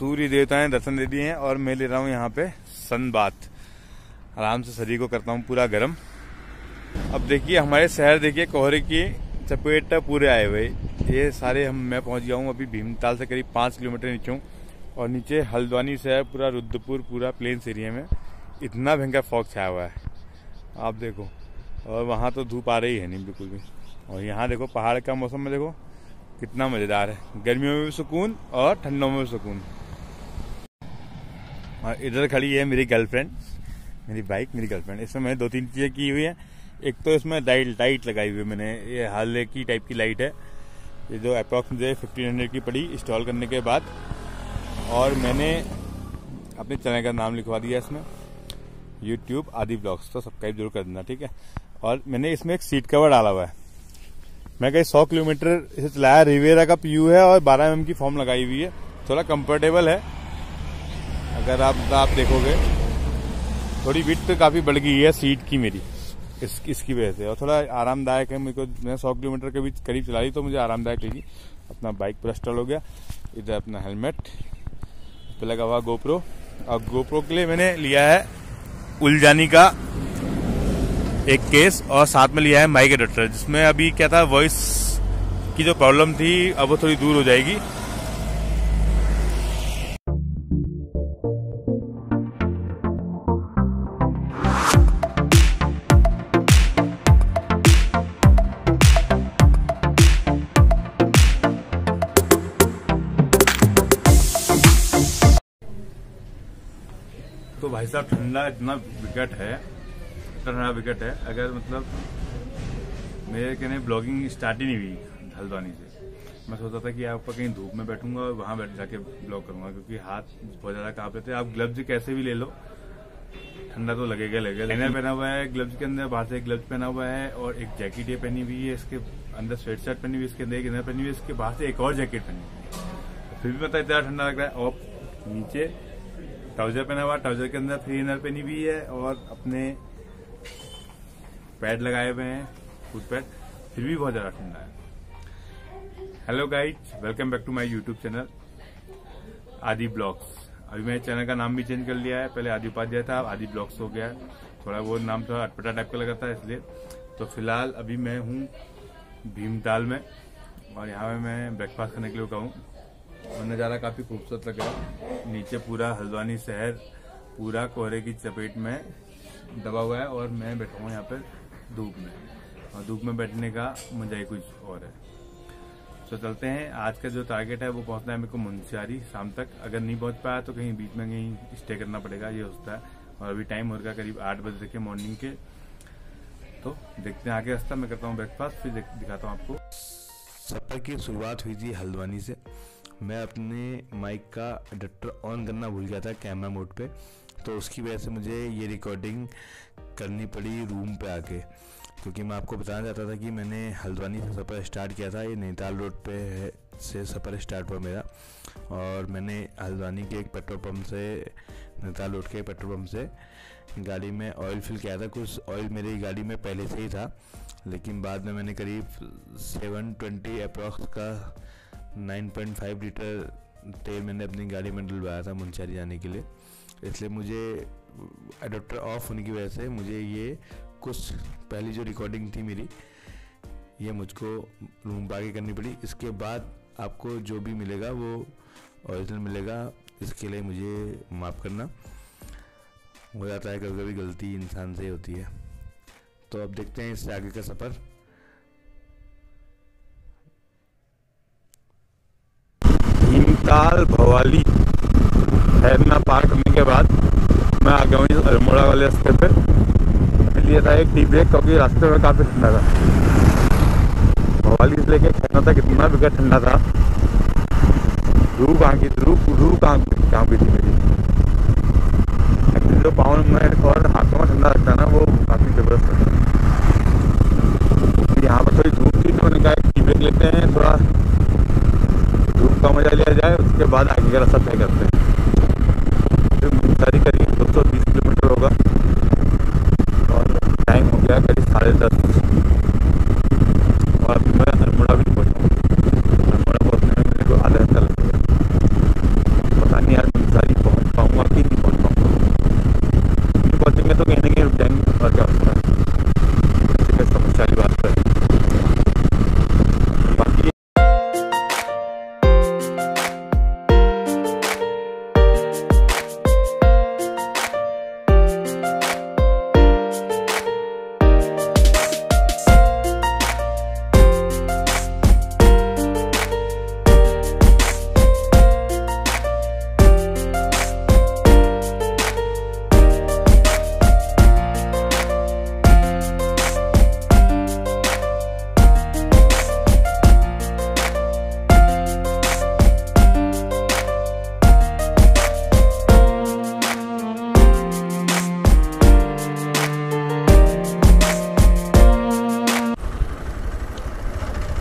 सूर्य देवता ने दर्शन दे दिए हैं और मैं ले रहा हूँ यहाँ पे सन बाथ। आराम से शरीर को करता हूँ पूरा गर्म। अब देखिए हमारे शहर देखिए कोहरे की चपेट पूरे आए हुए। ये सारे मैं पहुँच गया हूँ अभी भीमताल से करीब 5 किलोमीटर नीचे हूँ और नीचे हल्द्वानी शहर पूरा रुद्रपुर पूरा प्लेन्स एरिया में इतना भयंकर फॉग छाया हुआ है आप देखो। और वहाँ तो धूप आ रही है नहीं बिल्कुल भी। और यहाँ देखो पहाड़ का मौसम में देखो कितना मज़ेदार है, गर्मियों में भी सुकून और ठंडों में भी सुकून। और इधर खड़ी है मेरी गर्लफ्रेंड, मेरी बाइक मेरी गर्लफ्रेंड। इसमें मैंने 2-3 चीज़ें की हुई है। एक तो इसमें लाइट लगाई हुई है मैंने, ये हार्ले की टाइप की लाइट है, ये जो अप्रॉक्स मुझे 1500 की पड़ी इंस्टॉल करने के बाद। और मैंने अपने चैनल का नाम लिखवा दिया इसमें, यूट्यूब आदि ब्लॉग्स, तो सब्सक्राइब जरूर कर देना, ठीक है। और मैंने इसमें एक सीट कवर डाला हुआ है। मैं कहीं 100 किलोमीटर इसे चलाया। रिवेरा का पीयू है और 12 mm की फॉर्म लगाई हुई है। थोड़ा कंफर्टेबल है, अगर आप देखोगे थोड़ी विड्थ काफ़ी बढ़ गई है सीट की मेरी इसकी वजह से, और थोड़ा आरामदायक है मेरे को। मैं 100 किलोमीटर के बीच करीब चला रही तो मुझे आरामदायक लगी। अपना बाइक पूरा इंस्टॉल हो गया। इधर अपना हेलमेट पे लगा हुआ गोप्रो, और गोप्रो के लिए मैंने लिया है उलझानी का एक केस और साथ में लिया है माइक एडेप्टर, जिसमें अभी क्या था वॉइस की जो प्रॉब्लम थी अब वो थोड़ी दूर हो जाएगी। तो भाई साहब ठंडा इतना विकट है, अगर मतलब मेरे कहने ब्लॉगिंग स्टार्ट ही नहीं हुई हल्द्वानी से। मैं सोचा था कि आप कहीं धूप में बैठूंगा और वहां बैठ जाके ब्लॉग करूंगा, क्योंकि हाथ बहुत ज्यादा कांप रहे थे। आप ग्लव्स कैसे भी ले लो, ठंडा तो लगेगा। लाइनर पहना हुआ है ग्लव्स के अंदर, बाहर से एक ग्लव्स पहना हुआ है और एक जैकेट ये पहनी हुई है। इसके अंदर स्वेट शर्ट पहनी हुई है, इसके अंदर एक इनर पहनी हुई है, इसके बाहर से एक और जैकेट पहनी हुई है। फिर भी पता इतना ठंडा लग रहा है। और नीचे ट्राउजर पहना हुआ, ट्राउजर के अंदर 3 इनर पहनी हुई है और अपने पैड लगाए हुए हैं, फुट पैड, फिर भी बहुत ज्यादा ठंडा है। Hello guys, welcome back to my YouTube channel Aadi blogs. अभी मैंने चैनल का नाम भी चेंज कर लिया है, पहले आदि उपाध्याय था, आदि ब्लॉग्स हो गया है। थोड़ा वो नाम थोड़ा अटपटा टाइप का लगा था इसलिए। तो फिलहाल अभी मैं हूँ भीमताल में और यहाँ पे मैं ब्रेकफास्ट करने के लिए रुका हूँ और नज़ारा काफ़ी खूबसूरत लग रहा है। नीचे पूरा हल्द्वानी शहर पूरा कोहरे की चपेट में दबा हुआ है और मैं बैठा हूँ यहाँ पर धूप में, और धूप में बैठने का मजा ही कुछ और है। तो चलते हैं। आज का जो टारगेट है वो पहुंचना है मेरे को मुंशियारी शाम तक। अगर नहीं पहुंच पाया तो कहीं बीच में कहीं स्टे करना पड़ेगा, ये होता है। और अभी टाइम हो रहा करीब 8 बजे के मॉर्निंग के। तो देखते हैं आगे रास्ता। मैं करता हूँ ब्रेकफास्ट, फिर दिखाता हूँ आपको। सफर की शुरुआत हुई थी हल्द्वानी से। मैं अपने माइक का एडेप्टर ऑन करना भूल गया था कैमरा मोड पे, तो उसकी वजह से मुझे ये रिकॉर्डिंग करनी पड़ी रूम पे आके। क्योंकि मैं आपको बताना चाहता था कि मैंने हल्द्वानी से सफ़र स्टार्ट किया था। ये नैनीताल रोड पे से सफ़र स्टार्ट हुआ मेरा, और मैंने हल्द्वानी के एक पेट्रोल पंप से, नैनीताल रोड के पेट्रोल पंप से गाड़ी में ऑयल फिल किया था। कुछ ऑयल मेरी गाड़ी में पहले से ही था, लेकिन बाद में मैंने करीब 720 अप्रॉक्स का 9.5 लीटर तेल मैंने अपनी गाड़ी में डलवाया था मुंशियारी जाने के लिए। इसलिए मुझे एडेप्टर ऑफ होने की वजह से मुझे ये कुछ पहली जो रिकॉर्डिंग थी मेरी, ये मुझको रूम पे आके करनी पड़ी। इसके बाद आपको जो भी मिलेगा वो ओरिजिनल मिलेगा। इसके लिए मुझे माफ़ करना, हो जाता है कभी कभी, गलती इंसान से होती है। तो अब देखते हैं इससे आगे का सफ़र। भीमताल भौवाली खैरना पार करने के बाद मैं आ गया हूँ अल्मोड़ा वाले रास्ते पे। मैं लिया था एक टी ब्रेक, क्योंकि रास्ते में काफ़ी ठंडा था। भौवाली से लेके खैरना तक इतना बिगड़ ठंडा था, रूह कहाँ की थी मेरी। जो पाँव में और हाथों में ठंडा लगता है ना, वो काफ़ी ज़बरदस्त लगता है। यहाँ पर थोड़ी धूप थी तो मैंने कहा एक टी ब्रेक लेते हैं, थोड़ा धूप का मजा लिया जाए, उसके बाद आगे का रास्ता तय करते हैं। फिर मुंशियारी करीब 220 किलोमीटर होगा और टाइम हो गया करीब 10:30, और अभी मैं अल्मोड़ा भी पहुँचा हूँ। अल्मोड़ा पहुँचने में मेरे को आधा घंटा लगेगा। पता नहीं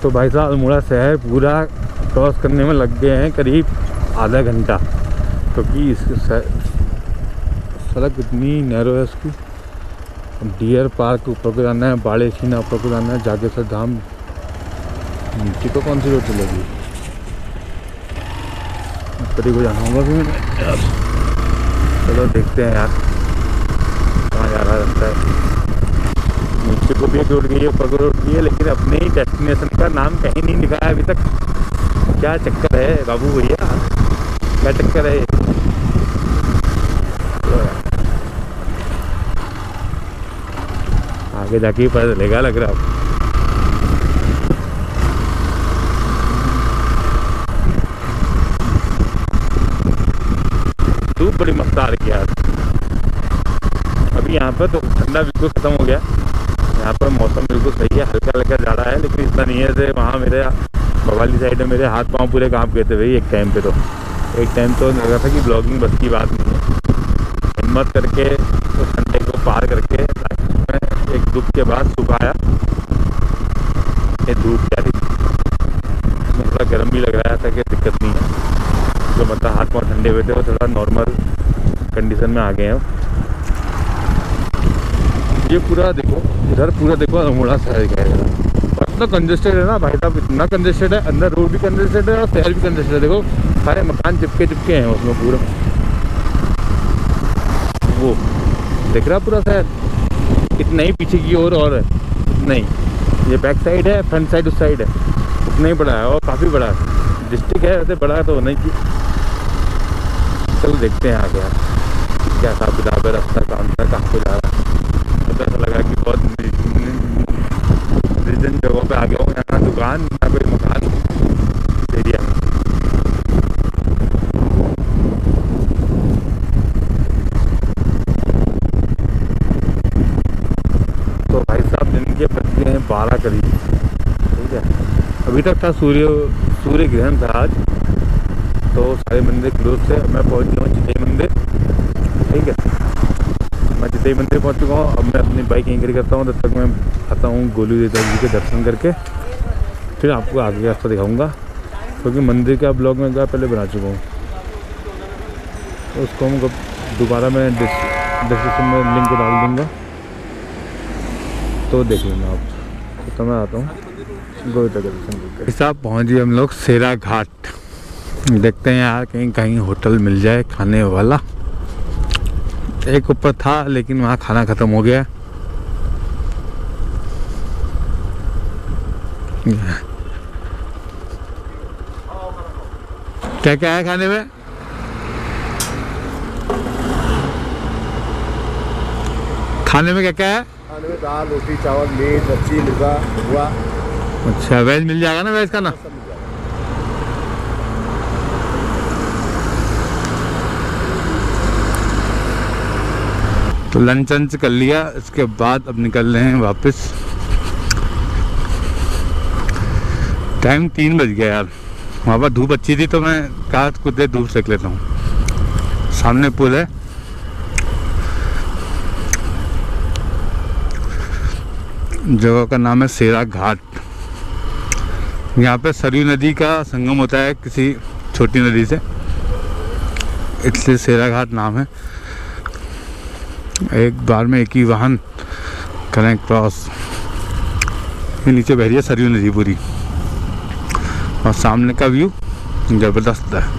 तो भाई साहब अल्मोड़ा शहर पूरा क्रॉस करने में लग गए हैं करीब आधा घंटा, क्योंकि इसकी सड़क इतनी नैरो है उसकी। डियर पार्क ऊपर को जाना है, बाड़ेछीना ऊपर को जाना है, जागेश्वर धाम नीचे को कौन सी रोड चलेगी, ऊपर को जाना होगा फिर यार। चलो देखते हैं यार कहाँ जा रहा रास्ता है। नीचे को भी एक रोड गई है, ऊपर को रोड गई है, लेकिन अपने ही डेस्टिनेशन का नाम कहीं नहीं लिखा है अभी तक। क्या चक्कर है बाबू भैया, क्या चक्कर है? आगे जाके ही पता चलेगा लग रहा है। धूप बड़ी मस्त आ रही है यार। अभी यहाँ पर तो ठंडा बिल्कुल खत्म हो गया, यहाँ पर मौसम बिल्कुल सही है, हल्का हल्का जा रहा है, लेकिन इतना नहीं है जैसे वहाँ मेरे भवाली साइड में मेरे हाथ पांव पूरे कांप गए थे भाई। एक टाइम तो लगा था कि ब्लॉगिंग बस की बात नहीं है। हिम्मत करके उस संडे को पार करके में एक दुख के बाद सुबह आया। ये धूप क्या थी, थोड़ा गर्म भी लग रहा था कि दिक्कत नहीं है, जो मतलब हाथ पाँव ठंडे हुए थे वो थोड़ा नॉर्मल कंडीशन में आ गए हैं। ये पूरा देखो, इधर पूरा देखो अल्मोड़ा शहर का है, इतना कंजेस्टेड है ना भाई साहब, इतना कंजेस्टेड है, अंदर रोड भी कंजेस्टेड है और शहर भी कंजेस्टेड है। देखो सारे मकान चिपके हैं उसमें पूरा, वो देख रहा पूरा शहर। इतना ही पीछे की ओर और है नहीं, ये बैक साइड है, फ्रंट साइड उस साइड है, उतना ही बड़ा है और काफ़ी बड़ा है। डिस्ट्रिक्ट है वैसे बड़ा तो होना ही चाहिए। चलो देखते हैं आगे यार क्या हिसाब किताब है, रास्ता कहाँ को जा रहा है। तो ऐसा लगा कि बहुत निर्जन जगहों पे आ गया हूँ, यहाँ दुकान ना कोई मकान एरिया में। तो भाई साहब दिन के बज गए हैं 12 करीब, ठीक है। अभी तक था सूर्य ग्रहण था आज, तो सारे मंदिर क्लोज थे। मैं पहुंच गया हूँ चितई मंदिर, ठीक है। मैं चितई मंदिर पहुंच चुका हूँ। अब मैं अपनी बाइक यहीं खड़ी करता हूँ, तब तक मैं आता हूँ गोलू देवता जी के दर्शन करके, फिर आपको आगे रास्ता दिखाऊंगा, क्योंकि मंदिर का ब्लॉग में पहले बना चुका हूँ। तो उसको हम दोबारा मैं डिस्क्रिप्शन में लिंक डाल दूँगा, तो देख लेना आप। तो मैं आता हूँ गोलू देवता के दर्शन करके। साहब पहुँच गए हम लोग seraghat। देखते हैं यार कहीं होटल मिल जाए खाने वाला। एक ऊपर था लेकिन वहाँ खाना ख़त्म हो गया। क्या क्या है खाने में? खाने में क्या क्या है? खाने में दाल, रोटी, चावल, मीट, मच्छी, मुर्गा, हुआ। अच्छा वेज मिल जाएगा ना, वेज खाना? तो लंच कर लिया, इसके बाद अब निकल रहे हैं वापस। टाइम 3 बज गया यार। वहाँ पर धूप अच्छी थी तो मैं कहा कुछ देर धूप सेक लेता हूँ। सामने पुल है, जगह का नाम है seraghat। यहाँ पे सरयू नदी का संगम होता है किसी छोटी नदी से, इसलिए seraghat नाम है। एक बार में एक ही वाहन करें क्रॉस। ये नीचे बह रही है सरयू नदी पूरी, और सामने का व्यू ज़बरदस्त है।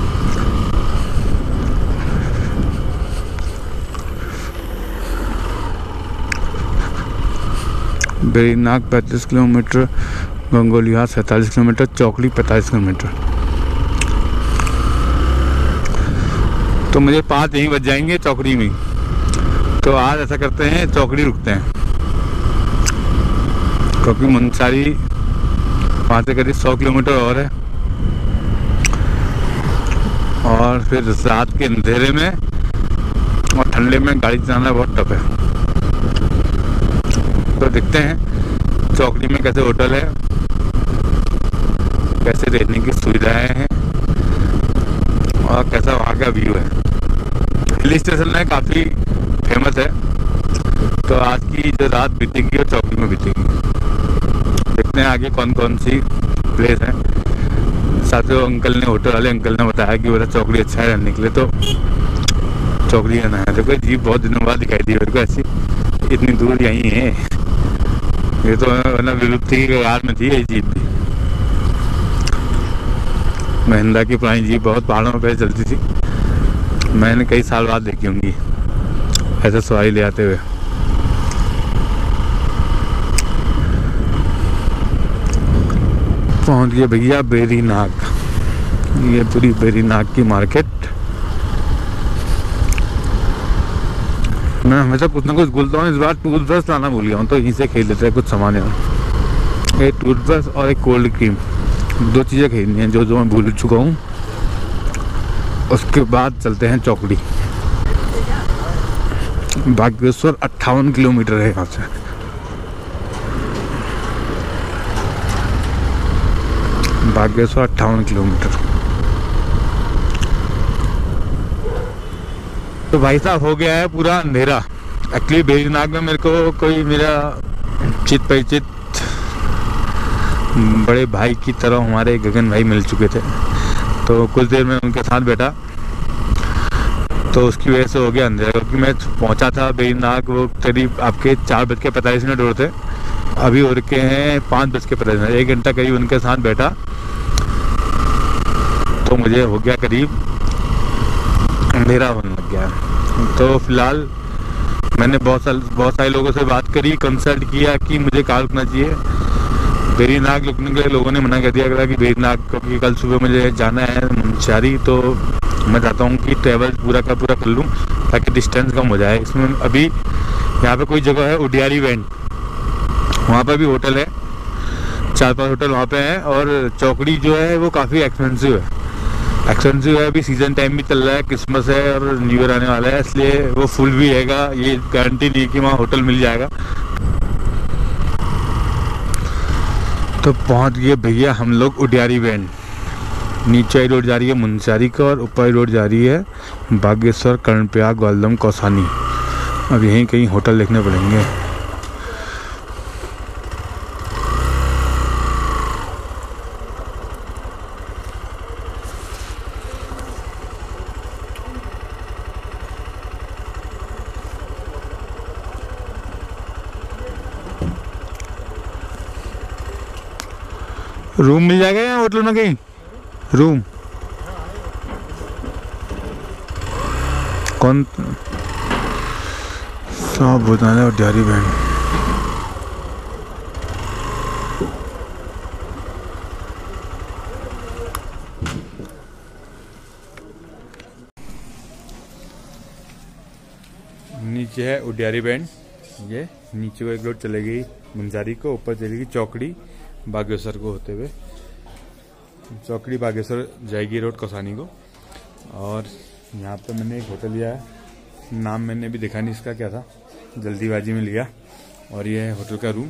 बेरीनाग 35 किलोमीटर, गंगोलिहार 47 किलोमीटर, चौकड़ी 45 किलोमीटर। तो मुझे 5 यहीं बच जाएंगे चौकड़ी में। तो आज ऐसा करते हैं चौकड़ी रुकते हैं, क्योंकि मुंसारी वहाँ से करीब 100 किलोमीटर और है, और फिर रात के अंधेरे में और ठंडे में गाड़ी चलाना बहुत टफ है। तो देखते हैं चौकड़ी में कैसे होटल है, कैसे रहने की सुविधाएं हैं, और कैसा वहाँ का व्यू है। हिल स्टेशन है, काफ़ी फेमस है। तो आज की जो रात बीतेगी वो चौकड़ी में बीतेगी। देखते हैं आगे कौन कौन सी प्लेस है। साथ ही अंकल ने, होटल वाले अंकल ने बताया कि बोला चौकड़ी अच्छा है रहने के लिए, तो चौकड़ी आना है। देखो जीप बहुत दिनों बाद दिखाई दी मेरे को ऐसी, इतनी दूर यहीं है। ये तो मतलब विलुप्ति के कगार में थी ये जीप भी। महिंद्रा की पुरानी जीप बहुत पहाड़ों पे चलती थी, मैंने कई साल बाद देखी होंगी ऐसे सवारी ले आते हुए। पहुंच गए भैया बेरीनाग। ये पूरी बेरीनाग की मार्केट। मैं हमेशा कुछ ना कुछ भूलता हूँ, इस बार टूथब्रश लाना भूल गया हूँ, तो यहीं से खरीद लेते हैं कुछ सामान यहाँ। एक टूथब्रश और एक कोल्ड क्रीम, 2 चीज़ें खरीदनी हैं जो मैं भूल चुका हूँ। उसके बाद चलते हैं चौकड़ी। बागेश्वर 58 किलोमीटर है यहाँ से। बागेश्वर 58 किलोमीटर। तो भाई साहब हो गया है पूरा अंधेरा। एक्चुअली बेरीनाग में मेरे को कोई मेरा चित परिचित बड़े भाई की तरह हमारे गगन भाई मिल चुके थे, तो कुछ देर में उनके साथ बैठा, तो उसकी वजह से हो गया अंधेरा। क्योंकि मैं पहुंचा था बेरीनाग, वो करीब आपके 4:45 होते, अभी हो रखे हैं 5:45। 1 घंटा करीब उनके साथ बैठा, तो मुझे हो गया करीब अंधेरा होने लग गया। तो फिलहाल मैंने बहुत सारे लोगों से बात करी, कंसल्ट किया कि मुझे कहाँ रुकना चाहिए। बेरीनाग रुकने के लिए लोगों ने मना कर दिया कि बेरीनाग, क्योंकि कल सुबह मुझे जाना है मुंशियारी, तो मैं चाहता हूँ कि ट्रैवल पूरा का पूरा कर लूँ ताकि डिस्टेंस कम हो जाए। इसमें अभी यहाँ पे कोई जगह है उडियारी वेंट, वहाँ पर भी होटल है, 4-5 होटल वहाँ पे हैं। और चौकड़ी जो है वो काफ़ी एक्सपेंसिव है। अभी सीजन टाइम भी चल रहा है, क्रिसमस है और न्यू ईयर आने वाला है, इसलिए वो फुल भी रहेगा, ये गारंटी नहीं कि वहाँ होटल मिल जाएगा। तो पहुँच गए भैया हम लोग उडियारी वेंट। नीचे वाली रोड जा रही है मुंशियारी का और ऊपर वाली रोड जा रही है बागेश्वर, कर्णप्रयाग, ग्वालदम, कौसानी। अब यहीं कहीं होटल देखने पड़ेंगे। रूम मिल जाएगा या होटल में कहीं रूम? कौन सब बताना और डायरी बैंड। नीचे है उडियारी बैंड, ये नीचे को एक रोड चलेगी मुंशियारी को, ऊपर चलेगी चौकड़ी बागेश्वर को होते हुए। चौकड़ी बागेश्वर जाएगी रोड कौसानी को। और यहाँ पे मैंने एक होटल लिया है, नाम मैंने भी देखा नहीं इसका क्या था, जल्दीबाजी में लिया। और ये है होटल का रूम।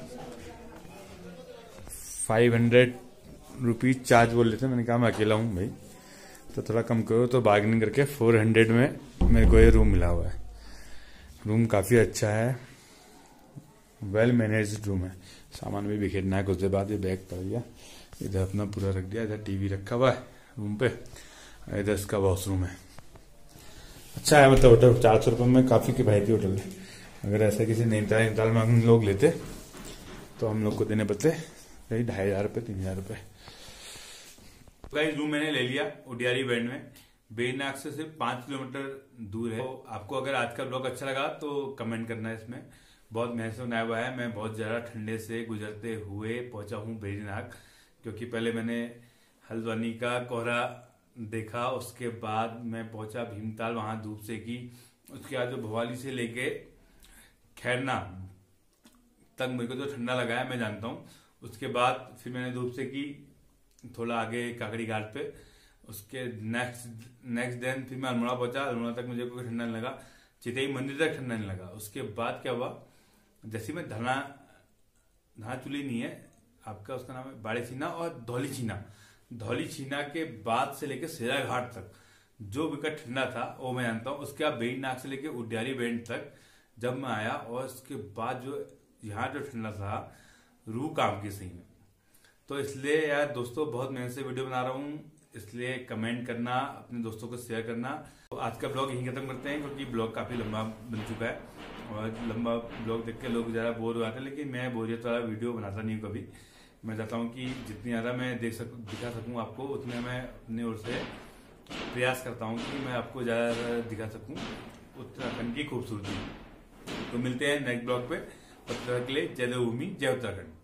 500 रुपीज़ चार्ज बोल लेते, मैंने कहा मैं अकेला हूँ भाई तो थोड़ा कम करो, तो बार्गेनिंग करके 400 में मेरे को ये रूम मिला हुआ है। रूम काफ़ी अच्छा है, वेल मैनेज्ड रूम है। सामान भी बिखेरना है कुछ देर बाद, ये बैग पड़ गया इधर अपना पूरा रख दिया। इधर टीवी रखा हुआ है रूम पे, इधर इसका वॉशरूम है। अच्छा है, मतलब होटल 400 रुपये में काफ़ी किफायती होटल है। अगर ऐसा किसी नैनीताल में हम लोग लेते तो हम लोग को देने पड़ते कहीं 2500 रुपये 3000 रुपये। रूम मैंने ले लिया उडियारी बैंड में, बेरीनाग से सिर्फ 5 किलोमीटर दूर है। तो आपको अगर आज का ब्लॉग अच्छा लगा तो कमेंट करना है। इसमें बहुत महसूस आया हुआ है, मैं बहुत ज़्यादा ठंडे से गुजरते हुए पहुंचा हूं बेरीनाग, क्योंकि पहले मैंने हल्द्वानी का कोहरा देखा, उसके बाद मैं पहुंचा भीमताल, वहां धूप सेकी, उसके बाद जो भौवाली से लेके खैरना तक मेरे को जो ठंडा लगा है मैं जानता हूँ। उसके बाद फिर मैंने धूप सेकी थोड़ा आगे काकड़ी घाट पे, उसके नेक्स्ट दिन फिर मैं अल्मोड़ा पहुंचा। अल्मोड़ा तक मुझे कोई ठंडा नहीं लगा, चितई मंदिर तक ठंडा नहीं लगा। उसके बाद क्या हुआ, जैसे मैं धनाचुली नहीं है आपका, उसका नाम है बाड़ीछीना और धौलीछीना के बाद से लेके seraghat तक जो विकट ठंडा था वो मैं जानता हूँ। उसके बाद बेरीनाग से लेके उडियारी बैंड तक जब मैं आया, और उसके बाद जो यहाँ जो ठंडा था रूह काम की सही में। तो इसलिए यार दोस्तों बहुत मेहनत से वीडियो बना रहा हूँ, इसलिए कमेंट करना, अपने दोस्तों को शेयर करना। तो आज का ब्लॉग यहीं खत्म करते हैं क्योंकि ब्लॉग काफी लंबा बन चुका है और लंबा ब्लॉग देख के लोग ज़्यादा बोर हो जाते हैं, लेकिन मैं बोरियत वाला वीडियो बनाता नहीं हूँ कभी। मैं चाहता हूँ कि जितनी ज़्यादा मैं दिखा सकूँ आपको, उतने मैं अपनी ओर से प्रयास करता हूँ कि मैं आपको ज़्यादा दिखा सकूँ उत्तराखंड की खूबसूरती। तो मिलते हैं नेक्स्ट ब्लॉग पे, तब तक के लिए जय देवभूमि, जय उत्तराखंड।